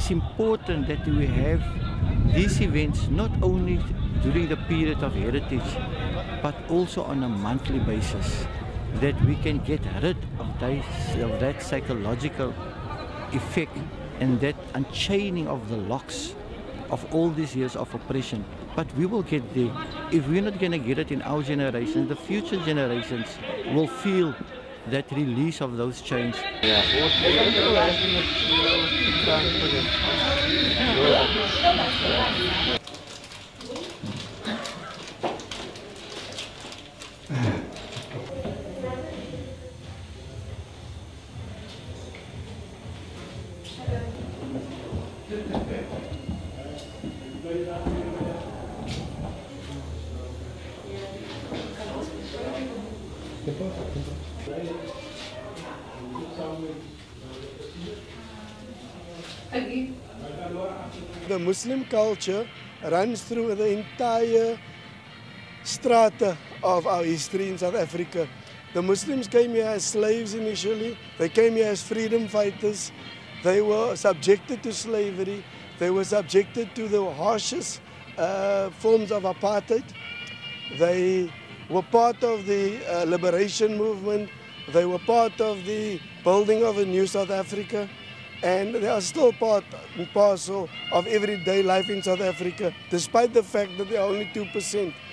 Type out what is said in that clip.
is important that we have these events not only during the period of heritage, but also on a monthly basis, that we can get rid of that psychological effect and that unchaining of the locks of all these years of oppression. But we will get there. If we're not going to get it in our generation, the future generations will feel that release of those chains. The Muslim culture runs through the entire strata of our history in South Africa. The Muslims came here as slaves initially. They came here as freedom fighters. They were subjected to slavery. They were subjected to the harshest forms of apartheid. They were part of the liberation movement. They were part of the building of a new South Africa. And they are still part and parcel of everyday life in South Africa, despite the fact that they are only 2%.